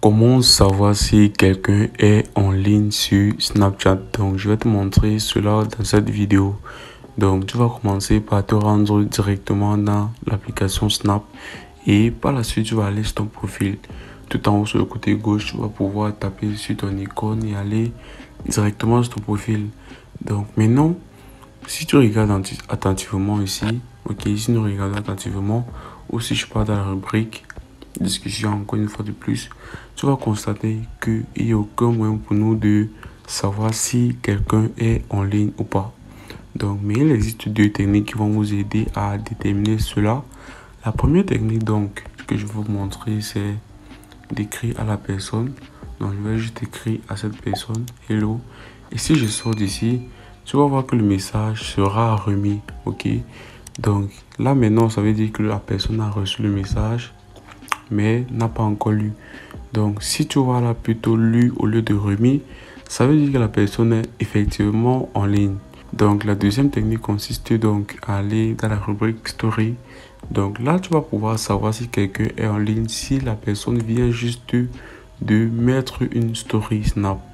Comment savoir si quelqu'un est en ligne sur Snapchat? Donc, je vais te montrer cela dans cette vidéo. Donc, tu vas commencer par te rendre directement dans l'application Snap et par la suite, tu vas aller sur ton profil. Tout en haut sur le côté gauche, tu vas pouvoir taper sur ton icône et aller directement sur ton profil. Donc, maintenant, si tu regardes attentivement ici, ok, si nous regardons attentivement, ou si je pars dans la rubrique discussion encore une fois de plus, tu vas constater qu'il n'y a aucun moyen pour nous de savoir si quelqu'un est en ligne ou pas. Donc, mais il existe deux techniques qui vont vous aider à déterminer cela. La première technique donc que je vais vous montrer, c'est d'écrire à la personne. Donc, je vais juste écrire à cette personne hello. Et si je sors d'ici, tu vas voir que le message sera remis. Ok, donc là maintenant, ça veut dire que la personne a reçu le message mais n'a pas encore lu. Donc, si tu vois là plutôt lu au lieu de remis, ça veut dire que la personne est effectivement en ligne. Donc, la deuxième technique consiste donc à aller dans la rubrique story. Donc là, tu vas pouvoir savoir si quelqu'un est en ligne si la personne vient juste de mettre une story Snap.